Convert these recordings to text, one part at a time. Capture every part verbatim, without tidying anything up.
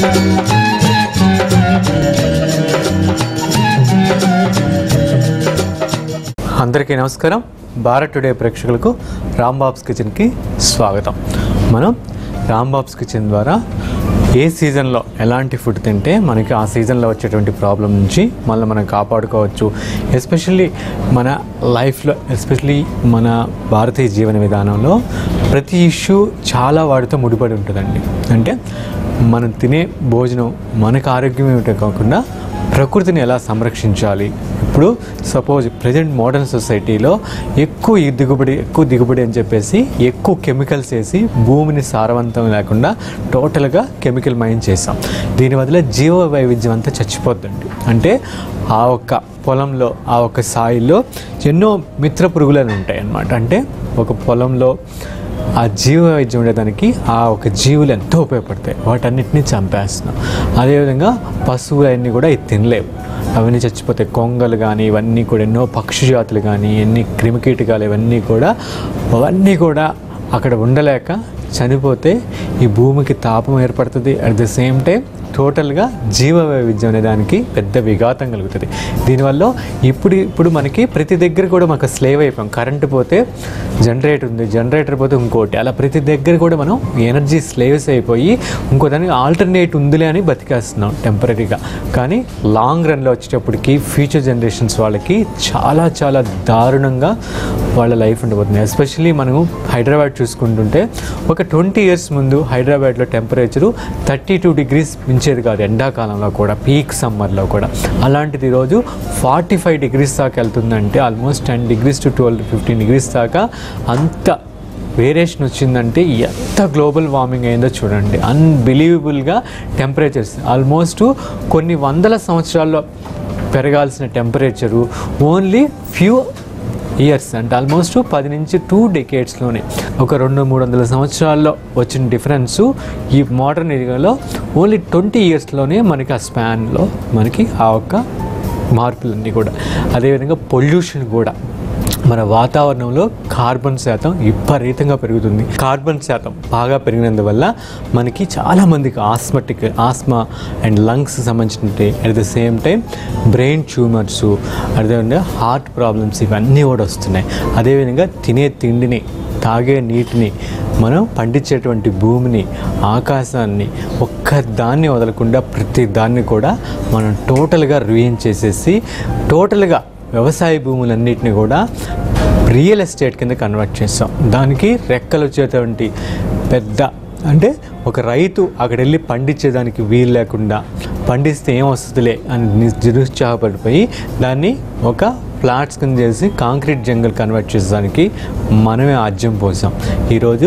అందరికీ నమస్కారం. భారత్ టుడే ప్రేక్షకులకు రాంబాబ్స్ కిచెన్కి స్వాగతం. మనం రాంబాబ్స్ కిచెన్ ద్వారా ఏ సీజన్లో ఎలాంటి ఫుడ్ తింటే మనకి ఆ సీజన్లో వచ్చేటువంటి ప్రాబ్లం నుంచి మళ్ళీ మనం కాపాడుకోవచ్చు. ఎస్పెషల్లీ మన లైఫ్లో, ఎస్పెషల్లీ మన భారతీయ జీవన విధానంలో ప్రతి ఇష్యూ చాలా వాటితో ముడిపడి ఉంటుందండి. అంటే మనం తినే భోజనం మనకు ఆరోగ్యం ఏమిటో కాకుండా ప్రకృతిని ఎలా సంరక్షించాలి. ఇప్పుడు సపోజ్ ప్రజెంట్ మోడర్న్ సొసైటీలో ఎక్కువ దిగుబడి ఎక్కువ దిగుబడి అని చెప్పేసి ఎక్కువ కెమికల్స్ వేసి భూమిని సారవంతం లేకుండా టోటల్గా కెమికల్ మైన్ చేసాం. దీనివల్ల జీవ వైవిధ్యం అంతా చచ్చిపోద్దండి. అంటే ఆ ఒక్క పొలంలో, ఆ ఒక్క సాయిల్లో ఎన్నో మిత్ర పురుగులను ఉంటాయి అన్నమాట. అంటే ఒక పొలంలో ఆ జీవ వైద్యం ఉండేదానికి ఆ ఒక జీవులు ఎంతో ఉపయోగపడతాయి. వాటన్నిటిని చంపేస్తున్నాం. అదేవిధంగా పశువులు అన్నీ కూడా ఇది తినలేవు, అవన్నీ చచ్చిపోతాయి. కొంగలు కానీ ఇవన్నీ కూడా, ఎన్నో పక్షి జాతులు కానీ, ఎన్ని క్రిమికీటకాలు ఇవన్నీ కూడా అవన్నీ కూడా అక్కడ ఉండలేక చనిపోతే ఈ భూమికి తాపం ఏర్పడుతుంది. అట్ ద సేమ్ టైం టోటల్గా జీవ వైవిధ్యం అనే దానికి పెద్ద విఘాతం కలుగుతుంది. దీనివల్ల ఇప్పుడు ఇప్పుడు మనకి ప్రతి దగ్గర కూడా మాకు స్లేవ్ అయిపోయాం. కరెంటు పోతే జనరేటర్ ఉంది, జనరేటర్ పోతే ఇంకోటి, అలా ప్రతి దగ్గర కూడా మనం ఎనర్జీ స్లేవ్స్ అయిపోయి ఇంకో దానికి ఆల్టర్నేట్ ఉందిలే అని బతికేస్తున్నాం టెంపరీగా. కానీ లాంగ్ రన్లో వచ్చేటప్పటికి ఫ్యూచర్ జనరేషన్స్ వాళ్ళకి చాలా చాలా దారుణంగా వాళ్ళ లైఫ్ ఉండబోతుంది. ఎస్పెషల్లీ మనము హైదరాబాద్ చూసుకుంటుంటే ఒక ట్వంటీ ఇయర్స్ ముందు హైదరాబాద్లో టెంపరేచరు థర్టీ టూ డిగ్రీస్ మించేది కాదు, ఎండాకాలంలో కూడా, పీక్ సమ్మర్లో కూడా. అలాంటిది ఈరోజు ఫార్టీ ఫైవ్ డిగ్రీస్ దాకా వెళ్తుందంటే almost ten degrees to twelve fifteen degrees దాకా అంత వేరియేషన్ వచ్చిందంటే ఎంత గ్లోబల్ వార్మింగ్ అయిందో చూడండి. అన్బిలీవబుల్గా టెంపరేచర్స్ ఆల్మోస్ట్ కొన్ని వందల సంవత్సరాల్లో పెరగాల్సిన టెంపరేచరు ఓన్లీ ఫ్యూ ఇయర్స్ అంటే ఆల్మోస్ట్ పది నుంచి టూ డెకేడ్స్లోనే, ఒక రెండు మూడు వందల సంవత్సరాల్లో వచ్చిన డిఫరెన్సు ఈ మోడర్న్ ఏరియాలో ఓన్లీ ట్వంటీ ఇయర్స్లోనే మనకి ఆ స్పాన్లో మనకి ఆ ఒక్క మార్పులన్నీ కూడా. అదేవిధంగా పొల్యూషన్ కూడా, మన వాతావరణంలో కార్బన్ శాతం విపరీతంగా పెరుగుతుంది. కార్బన్ శాతం బాగా పెరిగినందువల్ల మనకి చాలామందికి ఆస్మటిక్ ఆస్మా అండ్ లంగ్స్ సంబంధించినట్టు, at the same time brain tumours, అదేవిధంగా హార్ట్ ప్రాబ్లమ్స్ ఇవన్నీ కూడా వస్తున్నాయి. అదేవిధంగా తినే తిండిని, తాగే నీటిని, మనం పండించేటువంటి భూమిని, ఆకాశాన్ని ఒక్క దాన్ని వదలకుండా ప్రతి దాన్ని కూడా మనం టోటల్గా రుయిన్ చేసేసి టోటల్గా వ్యవసాయ భూములన్నిటిని కూడా రియల్ ఎస్టేట్ కింద కన్వర్ట్ చేస్తాం. దానికి రెక్కలు వచ్చేటువంటి పెద్ద, అంటే ఒక రైతు అక్కడ వెళ్ళి పండించేదానికి వీలు లేకుండా, పండిస్తే ఏం వస్తుందిలే అని నిరుత్సాహపడిపోయి దాన్ని ఒక ఫ్లాట్స్ కింద చేసి కాంక్రీట్ జంగల్ కన్వర్ట్ చేసేదానికి మనమే ఆజ్యం పోసాం. ఈరోజు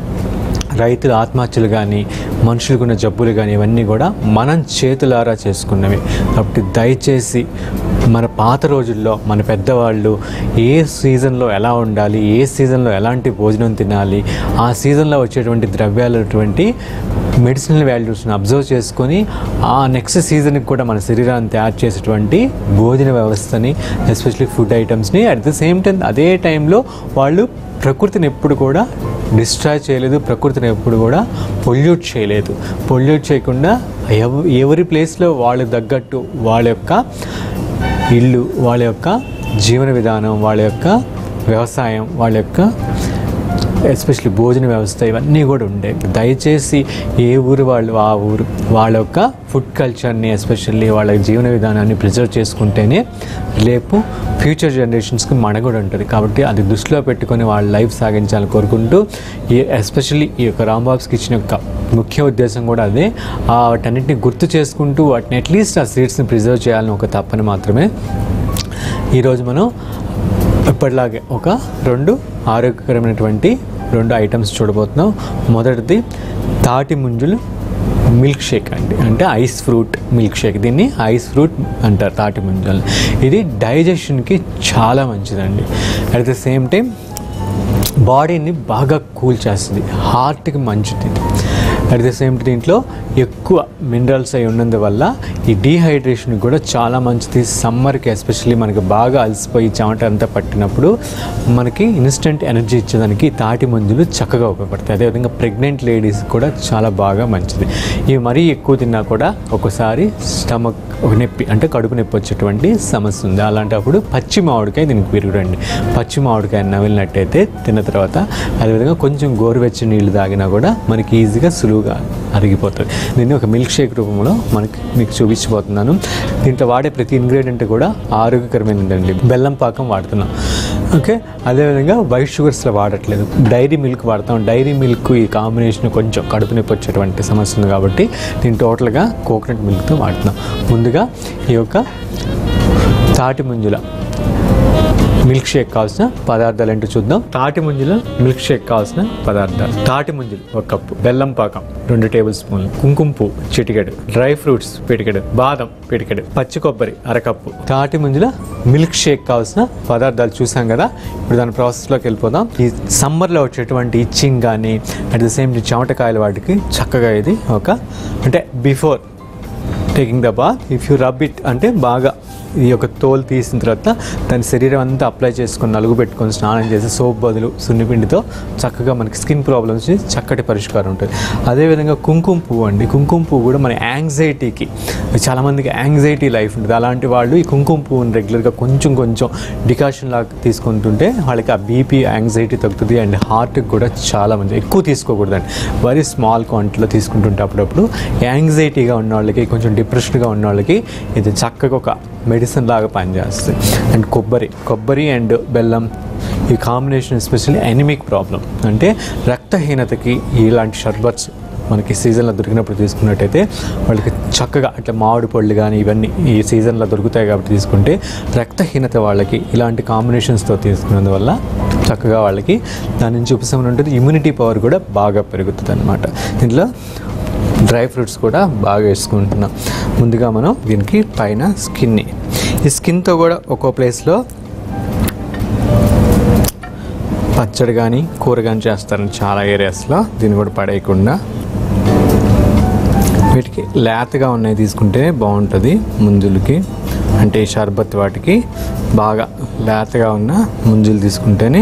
రైతుల ఆత్మహత్యలు కానీ, మనుషులకున్న జబ్బులు కానీ ఇవన్నీ కూడా మనం చేతులారా చేసుకున్నవి. కాబట్టి దయచేసి మన పాత రోజుల్లో మన పెద్దవాళ్ళు ఏ సీజన్లో ఎలా ఉండాలి, ఏ సీజన్లో ఎలాంటి భోజనం తినాలి, ఆ సీజన్లో వచ్చేటువంటి ద్రవ్యాలటువంటి మెడిసినల్ వాల్యూస్ని అబ్జర్వ్ చేసుకొని ఆ నెక్స్ట్ సీజన్కి కూడా మన శరీరాన్ని తయారు చేసేటువంటి భోజన వ్యవస్థని, ఎస్పెషల్లీ ఫుడ్ ఐటమ్స్ని, అట్ ద సేమ్ టైం అదే టైంలో వాళ్ళు ప్రకృతిని ఎప్పుడు కూడా డిస్ట్రాయ్ చేయలేదు, ప్రకృతిని ఎప్పుడు కూడా పొల్యూట్ చేయలేదు. పొల్యూట్ చేయకుండా ఎవ ఎవరి ప్లేస్లో వాళ్ళకి తగ్గట్టు వాళ్ళ యొక్క ఇల్లు, వాళ్ళ యొక్క జీవన విధానం, వాళ్ళ యొక్క వ్యవసాయం, వాళ్ళ యొక్క ఎస్పెషల్లీ భోజన వ్యవస్థ ఇవన్నీ కూడా ఉండే. దయచేసి ఏ ఊరు వాళ్ళు ఆ ఊరు వాళ్ళ యొక్క ఫుడ్ కల్చర్ని, ఎస్పెషల్లీ వాళ్ళ జీవన విధానాన్ని ప్రిజర్వ్ చేసుకుంటేనే రేపు ఫ్యూచర్ జనరేషన్స్కి మనుగడ ఉంటుంది. కాబట్టి అది దృష్టిలో పెట్టుకొని వాళ్ళ లైఫ్ సాగించాలని కోరుకుంటూ, ఈ ఎస్పెషల్లీ ఈ యొక్క రాంబాబ్స్ కిచెన్ యొక్క ముఖ్య ఉద్దేశం కూడా అదే. వాటన్నిటిని గుర్తు చేసుకుంటూ వాటిని అట్లీస్ట్ ఆ సీడ్స్ని ప్రిజర్వ్ చేయాలని ఒక తప్పని మాత్రమే. ఈరోజు మనం ఇప్పటిలాగే ఒక రెండు ఆరోగ్యకరమైనటువంటి రెండు ఐటమ్స్ చూడబోతున్నాం. మొదటిది తాటి ముంజులు మిల్క్ షేక్ అండి, అంటే ఐస్ ఫ్రూట్ మిల్క్ షేక్. దీన్ని ఐస్ ఫ్రూట్ అంటారు, తాటి ముంజలు. ఇది డైజెషన్కి చాలా మంచిదండి. అట్ ద సేమ్ టైం బాడీని బాగా కూల్ చేస్తుంది, హార్ట్కి మంచిది. అట్ ద సేమ్ దీంట్లో ఎక్కువ మినరల్స్ అయి ఉన్నందువల్ల ఈ డీహైడ్రేషన్ కూడా చాలా మంచిది. సమ్మర్కి ఎస్పెషల్లీ మనకి బాగా అలసిపోయి చెమట అంతా పట్టినప్పుడు మనకి ఇన్స్టెంట్ ఎనర్జీ ఇచ్చేదానికి తాటి ముంజలు చక్కగా ఉపయోగపడతాయి. అదేవిధంగా ప్రెగ్నెంట్ లేడీస్ కూడా చాలా బాగా మంచిది. ఇవి మరీ ఎక్కువ తిన్నా కూడా ఒక్కోసారి స్టమక్ ఒక నొప్పి అంటే కడుపు నొప్పి వచ్చేటువంటి సమస్య ఉంది. అలాంటప్పుడు పచ్చి మామిడికాయ దీనికి విరుగుడండి. పచ్చి మామిడికాయ నవిలినట్టయితే తిన్న తర్వాత అదేవిధంగా కొంచెం గోరువెచ్చని నీళ్ళు తాగినా కూడా మనకి ఈజీగా సులువుగా అరిగిపోతుంది. దీన్ని ఒక మిల్క్ షేక్ రూపంలో మనకి మీకు చూపించబోతున్నాను. దీంట్లో వాడే ప్రతి ఇంగ్రీడియంట్ కూడా ఆరోగ్యకరమైనదండి. బెల్లం పాకం వాడుతున్నాం, ఓకే. అదేవిధంగా వైట్ షుగర్స్లో వాడట్లేదు, డైరీ మిల్క్ వాడతాం. డైరీ మిల్క్ ఈ కాంబినేషన్ కొంచెం కడుపు నొప్పి వచ్చేటువంటి సమస్య ఉంది కాబట్టి దీన్ని టోటల్గా కోకోనట్ మిల్క్తో వాడుతున్నాం. ముందుగా ఈ యొక్క తాటి ముంజల మిల్క్ షేక్ కావాల్సిన పదార్థాలు ఏంటో చూద్దాం. తాటి ముంజల మిల్క్ షేక్ కావాల్సిన పదార్థాలు: తాటి ముంజలు ఒక కప్పు, బెల్లం పాకం రెండు టేబుల్ స్పూన్లు, కుంకుమ పువ్వు చిటికెడు, డ్రై ఫ్రూట్స్ పిటికెడు, బాదం పిటికెడు, పచ్చి కొబ్బరి అరకప్పు. తాటి ముంజల మిల్క్ షేక్ కావాల్సిన పదార్థాలు చూసాం కదా. ఇప్పుడు దాని ప్రాసెస్లోకి వెళ్ళిపోదాం. ఈ సమ్మర్లో వచ్చేటువంటి ఇచ్చింగ్ కానీ అట్ ద సేమ్ చెమటకాయల వాటికి చక్కగా ఇది ఒక అంటే before taking the bath if you rub it అంటే బాగా ఈ యొక్క తోలు తీసిన తర్వాత దాని శరీరం అంతా అప్లై చేసుకొని నలుగు పెట్టుకొని స్నానం చేసి సోప్ బదులు సున్నిపిండితో చక్కగా మనకి స్కిన్ ప్రాబ్లమ్స్ చక్కటి పరిష్కారం ఉంటుంది. అదేవిధంగా కుంకుమ పువ్వు అండి. కుంకుమ పువ్వు కూడా మన యాంగ్జైటీకి, చాలామందికి యాంగ్జైటీ లైఫ్ ఉంటుంది. అలాంటి వాళ్ళు ఈ కుంకుమ పువ్వుని రెగ్యులర్గా కొంచెం కొంచెం డికాషన్ లాగా తీసుకుంటుంటే వాళ్ళకి ఆ బీపీ యాంగ్జైటీ తగ్గుతుంది. అండ్ హార్ట్కి కూడా చాలా మంచి, ఎక్కువ తీసుకోకూడదండి, వెరీ స్మాల్ క్వాంటిటీలో తీసుకుంటుంటే అప్పుడప్పుడు యాంగ్జైటీగా ఉన్న వాళ్ళకి, కొంచెం డిప్రెషన్గా ఉన్న వాళ్ళకి ఇది చక్కగా ఒక మెడిసిన్ లాగా పనిచేస్తుంది. అండ్ కొబ్బరి కొబ్బరి అండ్ బెల్లం ఈ కాంబినేషన్ ఎస్పెషల్లీ ఎనిమిక్ ప్రాబ్లం అంటే రక్తహీనతకి ఇలాంటి షర్బత్స్ మనకి సీజన్లో దొరికినప్పుడు తీసుకున్నట్టయితే వాళ్ళకి చక్కగా అట్లా మామిడి పళ్ళు కానీ ఇవన్నీ ఈ సీజన్లో దొరుకుతాయి కాబట్టి తీసుకుంటే రక్తహీనత వాళ్ళకి ఇలాంటి కాంబినేషన్స్తో తీసుకున్నందువల్ల చక్కగా వాళ్ళకి దాని నుంచి ఉపశమనం ఉంటుంది. ఇమ్యూనిటీ పవర్ కూడా బాగా పెరుగుతుంది అన్నమాట. దీంట్లో డ్రై ఫ్రూట్స్ కూడా బాగా వేసుకుంటున్నాం. ముందుగా మనం దీనికి పైన స్కిన్ని, ఈ స్కిన్తో కూడా ఒక్కో ప్లేస్లో పచ్చడి కానీ కూర కానీ చేస్తారని చాలా ఏరియాస్లో. దీన్ని కూడా పడేయకుండా వీటికి లేతగా ఉన్నాయి తీసుకుంటే బాగుంటుంది. ముంజులకి అంటే ఈ షర్బత్ వాటికి బాగా లేతగా ఉన్న ముంజులు తీసుకుంటేనే.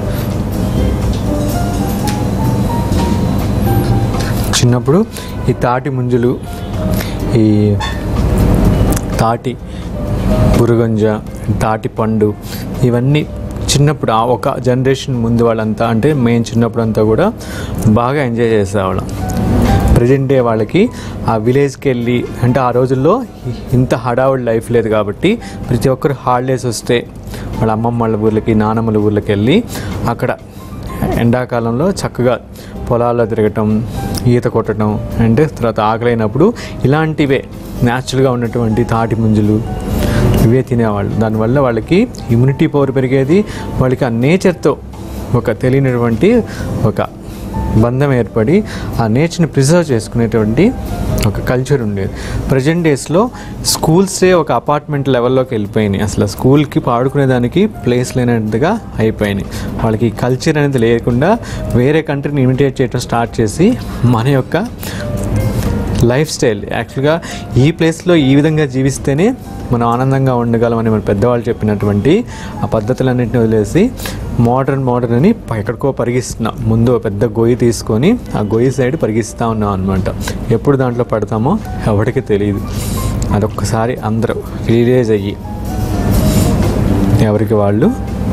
చిన్నప్పుడు ఈ తాటి ముంజులు, ఈ తాటి బురుగంజ, తాటి పండు ఇవన్నీ చిన్నప్పుడు ఆ ఒక జనరేషన్ ముందు వాళ్ళంతా అంటే మేము చిన్నప్పుడు అంతా కూడా బాగా ఎంజాయ్ చేసేవాళ్ళం. ప్రజెంట్ డే వాళ్ళకి ఆ విలేజ్కి వెళ్ళి అంటే ఆ రోజుల్లో ఇంత హడావుడి లైఫ్ లేదు కాబట్టి ప్రతి ఒక్కరు హాలిడేస్ వస్తే వాళ్ళ అమ్మమ్మ వాళ్ళ ఊర్లకి నానమ్మల ఊర్లకి వెళ్ళి అక్కడ ఎండాకాలంలో చక్కగా పొలాల్లో తిరగటం, ఈత కొట్టడం అండ్ తర్వాత ఆకలైనప్పుడు ఇలాంటివే న్యాచురల్గా ఉన్నటువంటి తాటి ముంజలు ఇవే తినేవాళ్ళు. దానివల్ల వాళ్ళకి ఇమ్యూనిటీ పవర్ పెరిగేది. వాళ్ళకి ఆ నేచర్తో ఒక తెలియనటువంటి ఒక బంధం ఏర్పడి ఆ నేచర్ని ప్రిజర్వ్ చేసుకునేటువంటి ఒక కల్చర్ ఉండేది. ప్రజెంట్ డేస్లో స్కూల్సే ఒక అపార్ట్మెంట్ లెవెల్లోకి వెళ్ళిపోయినాయి. అసలు స్కూల్కి పాడుకునేదానికి ప్లేస్ లేనట్టుగా అయిపోయినాయి. వాళ్ళకి కల్చర్ అనేది లేకుండా వేరే కంట్రీని ఇమిటేట్ చేయడం స్టార్ట్ చేసి మన యొక్క లైఫ్ స్టైల్ యాక్చువల్గా ఈ ప్లేస్లో ఈ విధంగా జీవిస్తేనే మనం ఆనందంగా ఉండగలమని మన పెద్దవాళ్ళు చెప్పినటువంటి ఆ పద్ధతులన్నింటినీ వదిలేసి మోడర్న్ మోడర్న్ అని ఎక్కడికో పరిగిస్తున్నాం. ముందు పెద్ద గొయ్యి తీసుకొని ఆ గొయ్యి సైడ్ పరిగిస్తూ ఉన్నాం అనమాట. ఎప్పుడు దాంట్లో పడతామో ఎవరికి తెలియదు. అదొక్కసారి అందరూ రియలైజ్ అయ్యి ఎవరికి వాళ్ళు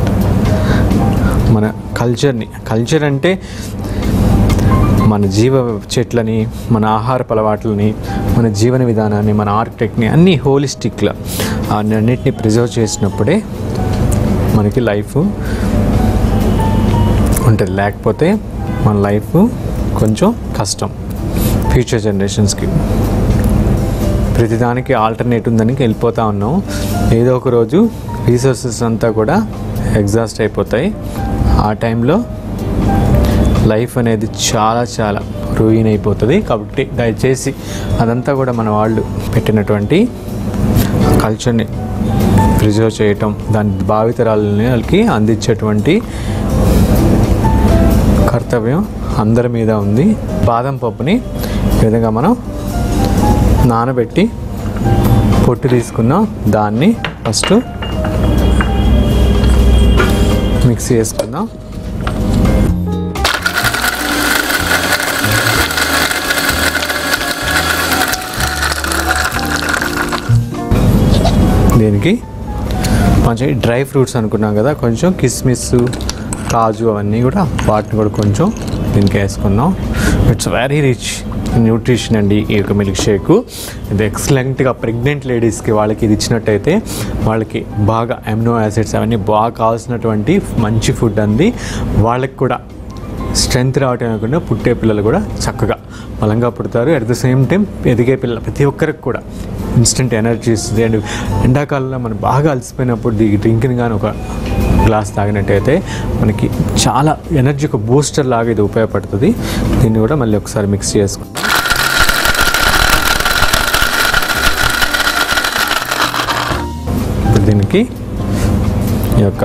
మన కల్చర్ని, కల్చర్ అంటే మన జీవ చెట్లని, మన ఆహారపు అలవాట్లని, మన జీవన విధానాన్ని, మన ఆర్కిటెక్ట్ని అన్నీ హోలిస్టిక్గా అన్నిటిని ప్రిజర్వ్ చేసినప్పుడే మనకి లైఫ్ ఉంటుంది. లేకపోతే మన లైఫ్ కొంచెం కష్టం. ఫ్యూచర్ జనరేషన్స్కి ప్రతిదానికి ఆల్టర్నేట్ ఉందని వెళ్ళిపోతూ ఉన్నాం. ఏదో ఒక రోజు రీసోర్సెస్ అంతా కూడా ఎగ్జాస్ట్ అయిపోతాయి. ఆ టైంలో లైఫ్ అనేది చాలా చాలా రూయిన్ అయిపోతుంది. కాబట్టి దయచేసి అదంతా కూడా మన వాళ్ళు పెట్టినటువంటి కల్చర్ని ప్రిజర్వ్ చేయటం, దాని భావితరాలని వాళ్ళకి అందించేటువంటి కర్తవ్యం అందరి మీద ఉంది. బాదం పప్పుని ఈ విధంగా మనం నానబెట్టి పొట్టు తీసుకున్నాం. దాన్ని ఫస్ట్ మిక్సీ వేసుకుందాం. దీనికి కొంచెం డ్రై ఫ్రూట్స్ అనుకున్నాం కదా, కొంచెం కిస్మిస్, కాజు అవన్నీ కూడా వాటిని కూడా కొంచెం దీనికి వేసుకున్నాం. ఇట్స్ వెరీ రిచ్ న్యూట్రిషన్ అండి ఈ యొక్క మిల్క్ షేక్. ఇది ఎక్సలెంట్గా ప్రెగ్నెంట్ లేడీస్కి వాళ్ళకి ఇది ఇచ్చినట్టయితే వాళ్ళకి బాగా అమినో యాసిడ్స్ అవన్నీ బాగా కావాల్సినటువంటి మంచి ఫుడ్ అంది. వాళ్ళకి కూడా స్ట్రెంత్ రావటం కాకుండా పుట్టే పిల్లలు కూడా చక్కగా బలంగా పుడతారు. అట్ ద సేమ్ టైం ఎదిగే పిల్లలు ప్రతి ఒక్కరికి కూడా ఇన్స్టెంట్ ఎనర్జీ ఇస్తుంది. అండ్ ఎండాకాలంలో మనం బాగా అలసిపోయినప్పుడు ఈ డ్రింక్ని కానీ ఒక గ్లాస్ తాగినట్టయితే మనకి చాలా ఎనర్జీ ఒక బూస్టర్ లాగా ఇది ఉపయోగపడుతుంది. దీన్ని కూడా మళ్ళీ ఒకసారి మిక్స్ చేసుకుంటాం. ఇప్పుడు దీనికి ఈ యొక్క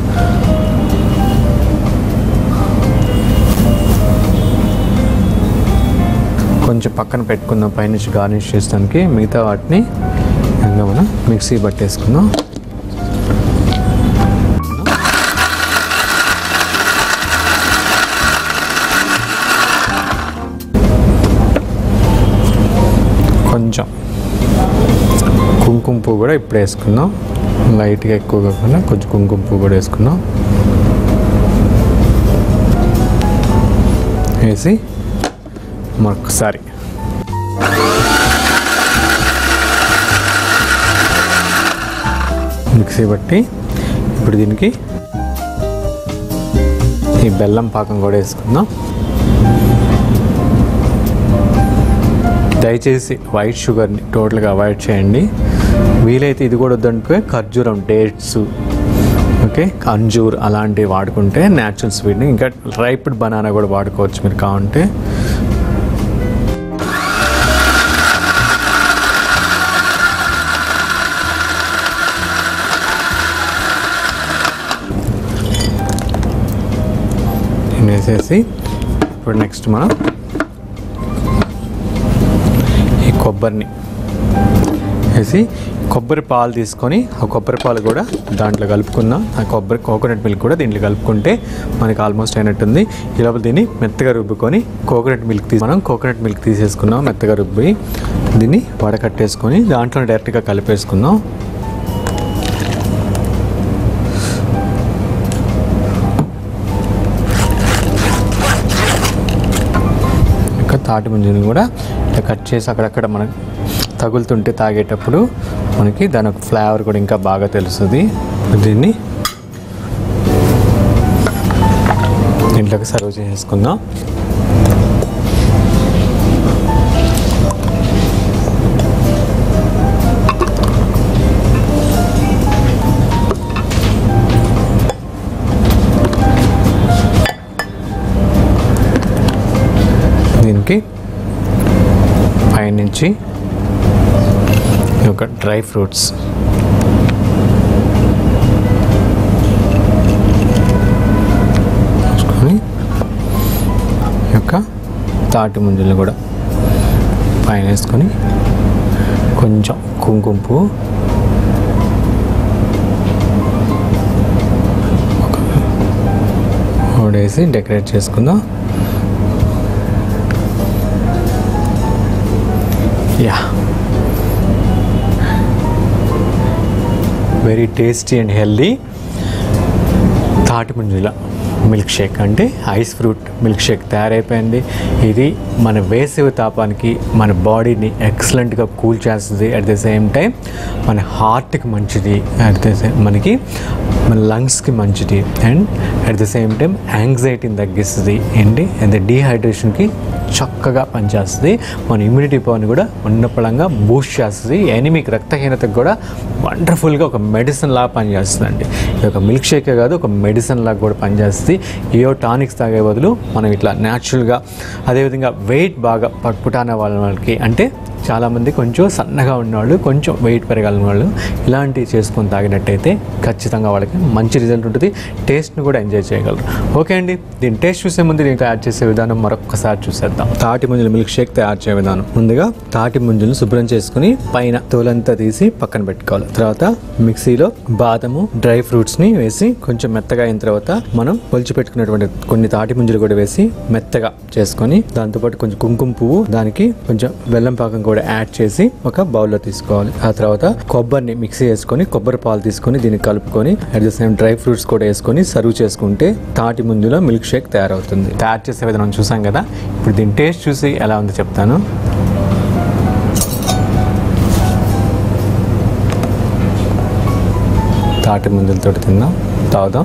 కొంచెం పక్కన పెట్టుకుందాం పైనుంచి గార్నిష్ చేసడానికి. మిగతా వాటిని ఇంకా మనం మిక్సీ పట్టేసుకుందాం. కొంచెం కుంకుమ పువ్వు కూడా ఇప్పుడు వేసుకుందాం. లైట్గా ఎక్కువ కాకుండా కొంచెం కుంకుమ పువ్వు కూడా వేసుకుందాం. వేసి మరొకసారి మిక్సీ బట్టి ఇప్పుడు దీనికి ఈ బెల్లం పాకం కూడా వేసుకుందాం. దయచేసి వైట్ షుగర్ని టోటల్గా అవాయిడ్ చేయండి. వీలైతే ఇది కూడా వద్దంటే ఖర్జూరం, డేట్స్, ఓకే, అంజూర్ అలాంటివి వాడుకుంటే న్యాచురల్ స్వీట్ని, ఇంకా రైప్డ్ బనానా కూడా వాడుకోవచ్చు మీరు కావాలంటే. వేసేసి ఇప్పుడు నెక్స్ట్ మనం ఈ కొబ్బరిని వేసి కొబ్బరి పాలు తీసుకొని ఆ కొబ్బరి పాలు కూడా దాంట్లో కలుపుకుందాం. ఆ కొబ్బరి కోకోనట్ మిల్క్ కూడా దీంట్లో కలుపుకుంటే మనకి ఆల్మోస్ట్ అయినట్టుంది. ఈ లోపల దీన్ని మెత్తగా రుబ్బుకొని కోకోనట్ మిల్క్ తీసి మనం కోకోనట్ మిల్క్ తీసేసుకున్నాం. మెత్తగా రుబ్బి దీన్ని వడకట్టేసుకొని దాంట్లో డైరెక్ట్గా కలిపేసుకుందాం. తాటి ముంజని కూడా ఇట్లా కట్ చేసి అక్కడక్కడ మనకు తగులుతుంటే తాగేటప్పుడు మనకి దాని ఒక ఫ్లేవర్ కూడా ఇంకా బాగా తెలుస్తుంది. దీన్ని దీంట్లోకి సర్వ్ చేసుకుందాం. దీనికి పైనుంచి ఒక డ్రై ఫ్రూట్స్ వేసుకొని యొక్క తాటి ముంజలు కూడా పైన వేసుకొని కొంచెం కుంకుమ పువ్వు వేసి డెకరేట్ చేసుకుందాం. Yeah, very tasty and healthy తాటి ముంజల మిల్క్ షేక్ అంటే ఐస్ ఫ్రూట్ మిల్క్ షేక్ తయారైపోయింది. ఇది మన వేసవి తాపానికి మన బాడీని ఎక్సలెంట్గా కూల్ చేస్తుంది. అట్ ద సేమ్ టైం మన హార్ట్కి మంచిది, అట్ ద సేమ్ మనకి మన లంగ్స్కి మంచిది, and at the same time యాంగ్జైటీని తగ్గిస్తుంది అండి. అండ్ డీహైడ్రేషన్కి చక్కగా పనిచేస్తుంది. మన ఇమ్యూనిటీ పవర్ని కూడా ఉన్నపళంగా బూస్ట్ చేస్తుంది. ఎనిమిక్ రక్తహీనతకు కూడా వండర్ఫుల్గా ఒక మెడిసిన్ లాగా పనిచేస్తుందండి. ఇది ఒక మిల్క్ షేకే కాదు, ఒక మెడిసిన్ లాగా కూడా పనిచేస్తుంది. ఏవో టానిక్స్ తాగే బదులు మనం ఇట్లా న్యాచురల్గా, అదేవిధంగా వెయిట్ బాగా పట్టుపుటానే వాళ్ళకి అంటే చాలామంది కొంచెం సన్నగా ఉన్నవాళ్ళు, కొంచెం వెయిట్ పెరగాలని వాళ్ళు ఇలాంటివి చేసుకొని తాగినట్టయితే ఖచ్చితంగా వాళ్ళకి మంచి రిజల్ట్ ఉంటుంది, టేస్ట్ని కూడా ఎంజాయ్ చేయగలరు. ఓకే అండి, దీని టేస్ట్ చూసే ముందు దీన్ని తయారు చేసే విధానం మరొకసారి చూసేద్దాం. తాటి ముంజల మిల్క్ షేక్ తయారు చేసే విధానం. ముందుగా తాటి ముంజలను శుభ్రం చేసుకుని పైన తోలంతా తీసి పక్కన పెట్టుకోవాలి. తర్వాత మిక్సీలో బాదము, డ్రై ఫ్రూట్స్ని వేసి కొంచెం మెత్తగా అయిన తర్వాత మనం ఒలిచి పెట్టుకున్నటువంటి కొన్ని తాటి ముంజలు కూడా వేసి మెత్తగా చేసుకొని దాంతోపాటు కొంచెం కుంకుమ పువ్వు, దానికి కొంచెం బెల్లం పాకం కూడా యాడ్ చేసి ఒక బౌల్లో తీసుకోవాలి. ఆ తర్వాత కొబ్బరిని మిక్సీ వేసుకొని కొబ్బరి పాలు తీసుకొని దీన్ని కలుపుకొని at the same dry fruits కూడా వేసుకొని సర్వ్ చేసుకుంటే తాటి ముంజులో మిల్క్ షేక్ తయారవుతుంది. తయారు చేసే విధానం చూసాం కదా, ఇప్పుడు దీని టేస్ట్ చూసి ఎలా ఉందో చెప్తాను. తాటి ముంజలతో తిందాం, తాగుదాం.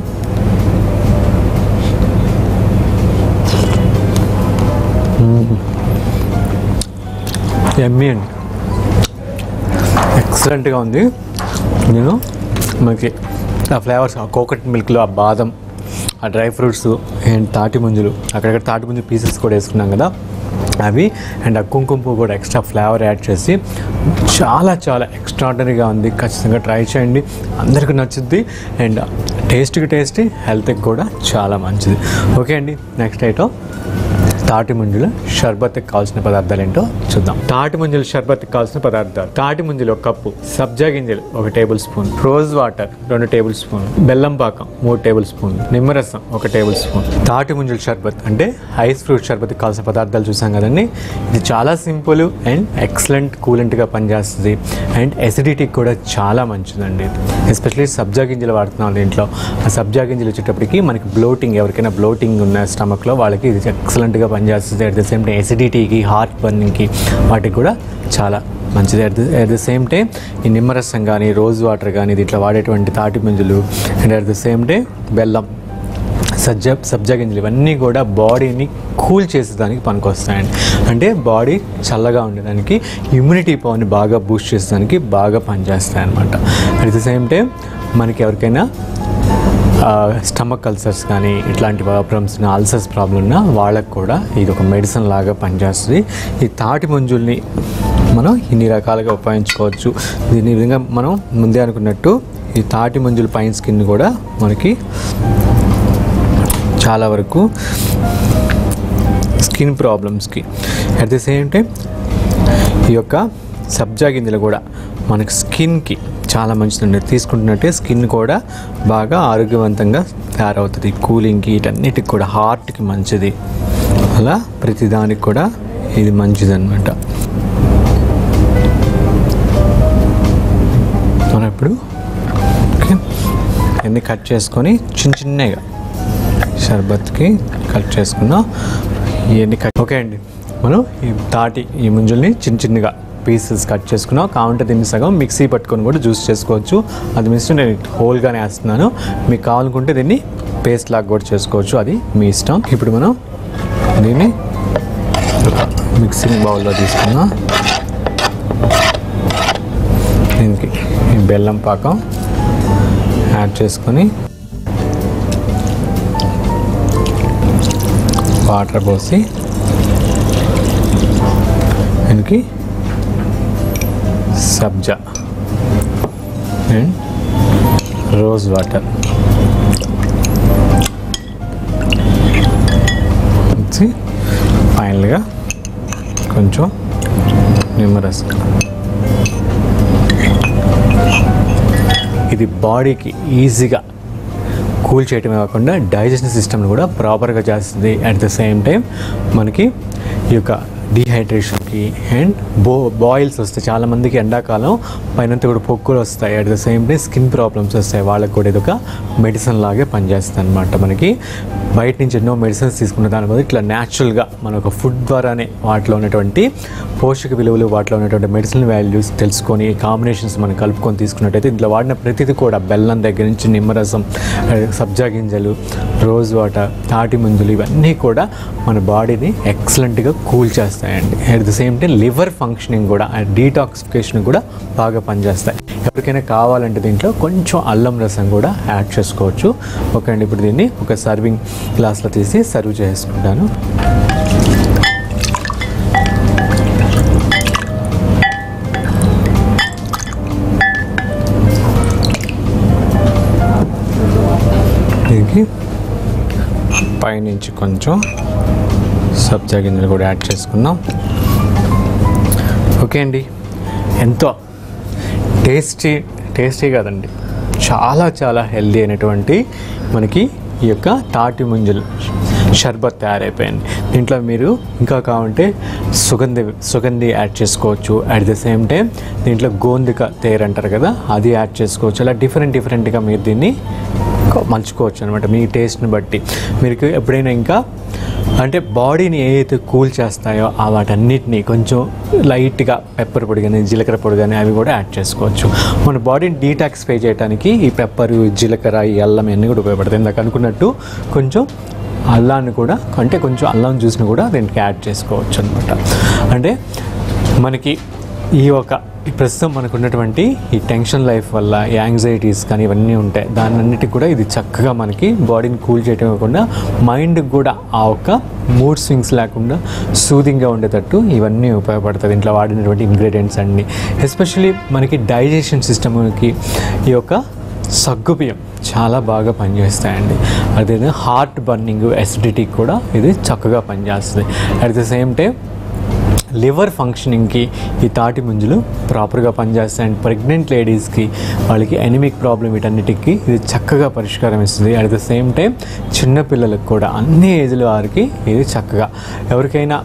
యమ్మీ అండి, ఎక్సలెంట్గా ఉంది. నేను మనకి ఆ ఫ్లేవర్స్, ఆ కోకోనట్ మిల్క్లో ఆ బాదం, ఆ డ్రై ఫ్రూట్స్ అండ్ తాటి ముంజలు, అక్కడక్కడ తాటి ముంజు పీసెస్ కూడా వేసుకున్నాం కదా అవి, అండ్ ఆ కుంకుమ పువ్వు కూడా ఎక్స్ట్రా ఫ్లేవర్ యాడ్ చేసి చాలా చాలా ఎక్స్ట్రాడనరీగా ఉంది. ఖచ్చితంగా ట్రై చేయండి, అందరికీ నచ్చుద్ది. అండ్ టేస్ట్కి టేస్టీ, హెల్త్కి కూడా చాలా మంచిది. ఓకే అండి, నెక్స్ట్ ఐటమ్ తాటి ముంజల షర్బత్కి కావాల్సిన పదార్థాలు ఏంటో చూద్దాం. తాటి ముంజల షర్బత్కి కావాల్సిన పదార్థాలు: తాటి ముంజలు ఒక కప్పు, సబ్జా గింజలు ఒక టేబుల్ స్పూన్, రోజ్ వాటర్ రెండు టేబుల్ స్పూన్, బెల్లం పాకం మూడు టేబుల్ స్పూన్, నిమ్మరసం ఒక టేబుల్ స్పూన్. తాటి ముంజల షర్బత్ అంటే ఐస్ ఫ్రూట్ షర్బత్కి కావాల్సిన పదార్థాలు చూసాం కదండి. ఇది చాలా సింపుల్ అండ్ ఎక్సలెంట్ కూలెంట్గా పనిచేస్తుంది అండ్ ఎసిడిటీకి కూడా చాలా మంచిదండి. ఎస్పెషల్లీ సబ్జా గింజలు వాడుతున్నాం దీంట్లో. ఆ సబ్జా గింజలు వచ్చేటప్పటికి మనకి బ్లోటింగ్, ఎవరికైనా బ్లోటింగ్ ఉన్న స్టమక్లో వాళ్ళకి ఇది ఎక్సలెంట్గా పనిచేస్తుంది. అట్ ద సేమ్ టైం ఎసిడిటీకి, హార్ట్ బర్నింగ్కి వాటికి కూడా చాలా మంచిది. At the at the same time ఈ నిమ్మరసం కానీ, రోజ్ వాటర్ కానీ, దీంట్లో వాడేటువంటి తాటి ముంజలు and at the same time బెల్లం, సజ్జ సబ్జా గింజలు ఇవన్నీ కూడా బాడీని కూల్ చేసేదానికి పనికొస్తాయండి. అంటే బాడీ చల్లగా ఉండడానికి, ఇమ్యూనిటీ పవర్ని బాగా బూస్ట్ చేసేదానికి బాగా పనిచేస్తాయి అన్నమాట. అట్ ద సేమ్ టైం మనకి ఎవరికైనా స్టమక్ అల్సర్స్ కానీ ఇట్లాంటి ప్రాబ్లమ్స్, అల్సర్స్ ప్రాబ్లం ఉన్న వాళ్ళకు కూడా ఇది ఒక మెడిసిన్ లాగా పనిచేస్తుంది. ఈ తాటి ముంజుల్ని మనం ఇన్ని రకాలుగా ఉపయోగించుకోవచ్చు. దీని విధంగా మనం ముందే అనుకున్నట్టు ఈ తాటి ముంజుల పైన స్కిన్ కూడా మనకి చాలా వరకు స్కిన్ ప్రాబ్లమ్స్కి, అట్ ది సేమ్ టైం ఈ యొక్క సబ్జా గింజలు కూడా మనకి స్కిన్కి చాలా మంచిదండి. తీసుకుంటున్నట్టే స్కిన్ కూడా బాగా ఆరోగ్యవంతంగా తయారవుతుంది. కూలింగ్కి, వీటన్నిటికి కూడా, హార్ట్కి మంచిది. అలా ప్రతిదానికి కూడా ఇది మంచిదన్నమాట. మనం ఇప్పుడు ఓకే అన్నీ కట్ చేసుకొని చిన్న చిన్నగా షర్బత్కి కట్ చేసుకున్నాం. ఇవన్నీ కట్ ఓకే అండి. మనం ఈ తాటి ఈ ముంజల్ని చిన్న చిన్నగా పీసెస్ కట్ చేసుకున్నాం. కావాలంటే దీన్ని సగం మిక్సీ పట్టుకొని కూడా జ్యూస్ చేసుకోవచ్చు. అది మిక్స్ నేను హోల్గానే వేస్తున్నాను. మీకు కావాలనుకుంటే దీన్ని పేస్ట్ లాగా కూడా చేసుకోవచ్చు, అది మీ ఇష్టం. ఇప్పుడు మనం దీన్ని మిక్సింగ్ బౌల్లో తీసుకున్నాం. దీనికి ఈ బెల్లం పాకం యాడ్ చేసుకొని వాటర్ పోసి దీనికి సబ్జా అండ్ రోజ్ వాటర్ ఫైనల్గా కొంచెం నిమ్మరసం. ఇది బాడీకి ఈజీగా కూల్ చేయటమే కాకుండా డైజెషన్ సిస్టమ్ని కూడా ప్రాపర్గా చేస్తుంది. అట్ ద సేమ్ టైం మనకి ఈ యొక్క డీహైడ్రేషన్కి అండ్ బో బాయిల్స్ వస్తాయి. చాలామందికి ఎండాకాలం పైనంతా కూడా పొక్కులు వస్తాయి. At the same time skin problems వస్తాయి. వాళ్ళకి కూడా ఇది ఒక మెడిసిన్ లాగే పనిచేస్తుంది అనమాట. మనకి బయట నుంచి ఎన్నో మెడిసిన్స్ తీసుకున్న దాని బదులు ఇట్లా న్యాచురల్గా మన ఒక ఫుడ్ ద్వారానే వాటిలో ఉన్నటువంటి పోషక విలువలు, వాటిలో ఉన్నటువంటి మెడిసిన్ వాల్యూస్ తెలుసుకొని కాంబినేషన్స్ మనం కలుపుకొని తీసుకున్నట్టయితే ఇంట్లో వాడిన ప్రతిదీ కూడా బెల్లం దగ్గర నుంచి నిమ్మరసం, సబ్జా గింజలు, రోజ్ వాటర్, తాటి ముంజలు ఇవన్నీ కూడా మన బాడీని ఎక్సలెంట్గా కూల్ చేస్తాయండి. At the same time liver functioning కూడా, డీటాక్సిఫికేషన్ కూడా బాగా పనిచేస్తాయి. ఎవరికైనా కావాలంటే దీంట్లో కొంచెం అల్లం రసం కూడా యాడ్ చేసుకోవచ్చు. ఓకే అండి, ఇప్పుడు దీన్ని ఒక సర్వింగ్ గ్లాస్లో తీసి సర్వ్ చేసుకుంటాను. దానికి పైనుంచి కొంచెం సబ్జా గింజలు కూడా యాడ్ చేసుకుందాం. ఓకే అండి, ఎంతో టేస్టీ టేస్టీ కాదండి, చాలా చాలా హెల్దీ అయినటువంటి మనకి ఈ యొక్క తాటి ముంజలు షర్బత్ తయారైపోయింది. దీంట్లో మీరు ఇంకా కావాలంటే సుగంధి సుగంధి యాడ్ చేసుకోవచ్చు. అట్ ద సేమ్ టైం దీంట్లో గోందిక తేరు అంటారు కదా, అది యాడ్ చేసుకోవచ్చు. అలా డిఫరెంట్ డిఫరెంట్గా మీరు దీన్ని మలుచుకోవచ్చు అనమాట మీ టేస్ట్ని బట్టి. మీకు ఎప్పుడైనా ఇంకా అంటే బాడీని ఏదైతే కూల్ చేస్తాయో ఆ వాటన్నిటిని కొంచెం లైట్గా పెప్పర్ పొడి కానీ జీలకర్ర పొడి కానీ అవి కూడా యాడ్ చేసుకోవచ్చు. మన బాడీని డీటాక్సిఫై చేయడానికి ఈ పెప్పరు, జీలకర్ర, ఈ అల్లం అన్నీ కూడా ఉపయోగపడతాయి. ఇందాక అనుకున్నట్టు కొంచెం అల్లాన్ని కూడా అంటే కొంచెం అల్లం జ్యూస్ని కూడా దీనికి యాడ్ చేసుకోవచ్చు అనమాట. అంటే మనకి ఈ ఒక ప్రస్తుతం మనకు ఉన్నటువంటి ఈ టెన్షన్ లైఫ్ వల్ల యాంగ్జైటీస్ కానీ ఇవన్నీ ఉంటాయి, దాని అన్నిటికి కూడా ఇది చక్కగా మనకి బాడీని కూల్ చేయడం కాకుండా మైండ్కి కూడా ఆ ఒక్క మూడ్ స్వింగ్స్ లేకుండా సూదింగ్గా ఉండేటట్టు ఇవన్నీ ఉపయోగపడుతుంది ఇంట్లో వాడినటువంటి ఇంగ్రీడియంట్స్ అన్నీ. ఎస్పెషల్లీ మనకి డైజెషన్ సిస్టమ్కి ఈ యొక్క సగ్గుబియ్యం చాలా బాగా పనిచేస్తాయండి. అదే హార్ట్ బర్నింగ్, ఎసిడిటీకి కూడా ఇది చక్కగా పనిచేస్తుంది. At the same time liver ఫంక్షనింగ్కి ఈ తాటి ముంజలు ప్రాపర్గా పనిచేస్తాయి. అండ్ ప్రెగ్నెంట్ లేడీస్కి, వాళ్ళకి ఎనిమిక్ ప్రాబ్లం వీటన్నిటికీ ఇది చక్కగా పరిష్కారం ఇస్తుంది. అట్ ద సేమ్ టైం చిన్నపిల్లలకు కూడా అన్ని ఏజ్ల వారికి ఇది చక్కగా, ఎవరికైనా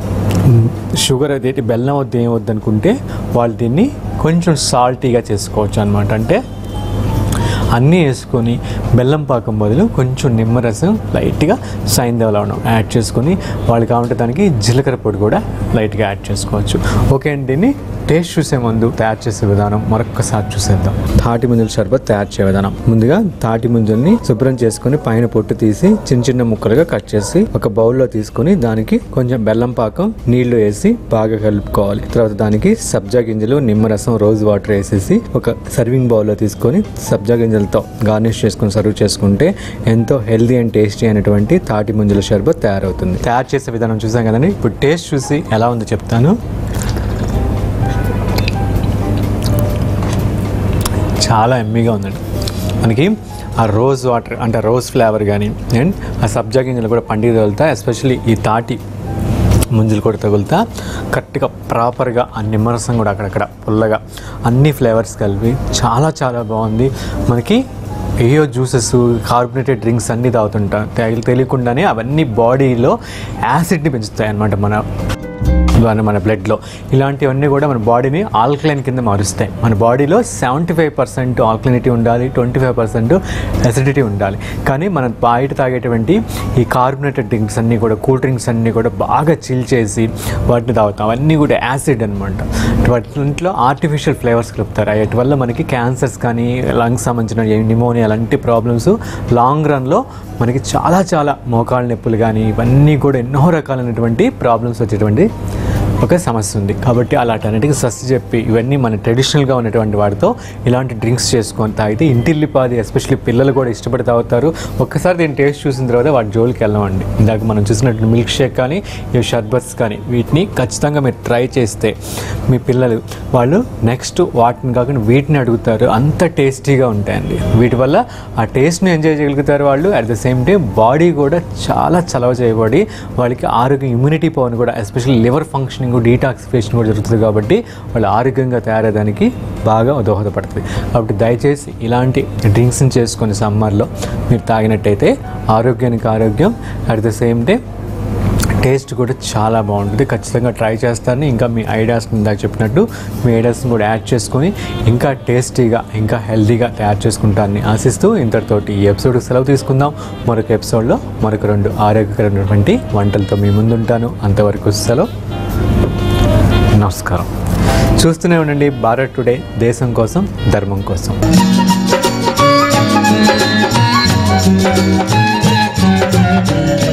షుగర్ అదేంటి బెల్లం వద్దు ఏం వద్దు అనుకుంటే వాళ్ళు దీన్ని కొంచెం సాల్టీగా చేసుకోవచ్చు అనమాట. అంటే అన్నీ వేసుకొని బెల్లం పాకం బదులు కొంచెం నిమ్మరసం లైట్గా సైంధవ లవణం యాడ్ చేసుకొని వాళ్ళు కావాలంటే దానికి జీలకర్ర పొడి కూడా లైట్గా యాడ్ చేసుకోవచ్చు. ఓకే అండి, దీన్ని టేస్ట్ చూసే ముందు తయారు చేసే విధానం మరొకసారి చూసేద్దాం. తాటి ముంజల షర్బత్ తయారు చేసే విధానం. ముందుగా తాటి ముంజల్ని శుభ్రం చేసుకొని పైన పొట్టు తీసి చిన్న చిన్న ముక్కలుగా కట్ చేసి ఒక బౌల్లో తీసుకొని దానికి కొంచెం బెల్లం పాకం నీళ్లు వేసి బాగా కలుపుకోవాలి. తర్వాత దానికి సబ్జా గింజలు, నిమ్మరసం, రోజ్ వాటర్ వేసేసి ఒక సర్వింగ్ బౌల్లో తీసుకొని సబ్జా గింజలతో గార్నిష్ చేసుకొని సర్వ్ చేసుకుంటే ఎంతో హెల్దీ అండ్ టేస్టీ అయినటువంటి తాటి ముంజల షర్బత్ తయారవుతుంది. తయారు చేసే విధానం చూసాం కదండి, ఇప్పుడు టేస్ట్ చూసి ఎలా ఉందో చెప్తాను. చాలా ఎమ్మీగా ఉందండి. మనకి ఆ రోజ్ వాటర్ అంటే రోజ్ ఫ్లేవర్ కానీ అండ్ ఆ సబ్జా గింజలు కూడా పండుగ తగులుతా, ఎస్పెషల్లీ ఈ తాటి ముంజలు కూడా తగులుతా కరెక్ట్గా ప్రాపర్గా ఆ నిమ్మరసం కూడా అక్కడక్కడ పుల్లగా అన్ని ఫ్లేవర్స్ కలిపి చాలా చాలా బాగుంది. మనకి ఏయో జ్యూసెస్, కార్బోనేటెడ్ డ్రింక్స్ అన్నీ తాగుతుంటాం, తెలియకుండానే అవన్నీ బాడీలో యాసిడ్ని పెంచుతాయి అన్నమాట మన మన బ్లడ్లో. ఇలాంటివన్నీ కూడా మన బాడీని ఆల్కలైన్ కింద మారుస్తాయి. మన బాడీలో సెవెంటీ ఫైవ్ పర్సెంట్ ఆల్కలినిటీ ఉండాలి, ట్వంటీ ఫైవ్ పర్సెంట్ అసిడిటీ ఉండాలి. కానీ మనం బయట తాగేటువంటి ఈ కార్బోనేటెడ్ డ్రింక్స్ అన్నీ కూడా, కూల్ డ్రింక్స్ అన్నీ కూడా బాగా చిల్ చేసి వాటిని తాగుతాం. అవన్నీ కూడా యాసిడ్ అనమాట. వాటిలో ఆర్టిఫిషియల్ ఫ్లేవర్స్ కలుపుతారు. వాటి వల్ల మనకి క్యాన్సర్స్ కానీ, లంగ్స్ సంబంధించిన నిమోనియా అలాంటి ప్రాబ్లమ్స్ లాంగ్ రన్లో మనకి చాలా చాలా మోకాళ్ళ నొప్పులు కానీ ఇవన్నీ కూడా ఎన్నో రకాలైనటువంటి ప్రాబ్లమ్స్ వచ్చేటువంటి ఒక సమస్య ఉంది. కాబట్టి అలాంటికి స్వస్తి చెప్పి ఇవన్నీ మన ట్రెడిషనల్గా ఉన్నటువంటి వాటితో ఇలాంటి డ్రింక్స్ చేసుకొని తాగితే ఇంటిల్లిపాది, ఎస్పెషల్లీ పిల్లలు కూడా ఇష్టపడి తాగుతారు. ఒక్కసారి దీన్ని టేస్ట్ చూసిన తర్వాత వాటి జోలికి వెళ్ళమండి. ఇందాక మనం చూసినట్టు మిల్క్ షేక్ కానీ ఈ షర్బత్స్ కానీ వీటిని ఖచ్చితంగా మీరు ట్రై చేస్తే మీ పిల్లలు వాళ్ళు నెక్స్ట్ వాటిని కాకుండా వీటిని అడుగుతారు. అంత టేస్టీగా ఉంటాయండి. వీటి వల్ల ఆ టేస్ట్ని ఎంజాయ్ చేయగలుగుతారు వాళ్ళు. At the same time body కూడా చాలా చలవ చేయబడి వాళ్ళకి ఆరోగ్యం, ఇమ్యూనిటీ పవర్ కూడా, ఎస్పెషల్లీ లివర్ ఫంక్షనింగ్, డీటాక్సిఫికేషన్ కూడా జరుగుతుంది. కాబట్టి వాళ్ళు ఆరోగ్యంగా తయారయ్యడానికి బాగా దోహదపడుతుంది. కాబట్టి దయచేసి ఇలాంటి డ్రింక్స్ని చేసుకొని సమ్మర్లో మీరు తాగినట్టయితే ఆరోగ్యానికి ఆరోగ్యం, at the same time taste కూడా చాలా బాగుంటుంది. ఖచ్చితంగా ట్రై చేస్తాను. ఇంకా మీ ఐడియాస్ని ఇందాక చెప్పినట్టు మీ ఐడియాస్ని కూడా యాడ్ చేసుకొని ఇంకా టేస్టీగా, ఇంకా హెల్తీగా తయారు చేసుకుంటానని ఆశిస్తూ ఇంతటితోటి ఈ ఎపిసోడ్కి సెలవు తీసుకుందాం. మరొక ఎపిసోడ్లో మరొక రెండు ఆరోగ్యకరమైనటువంటి వంటలతో మీ ముందుంటాను. అంతవరకు సెలవు, నమస్కారం. చూస్తూనే ఉండండి భారత్ టుడే, దేశం కోసం, ధర్మం కోసం.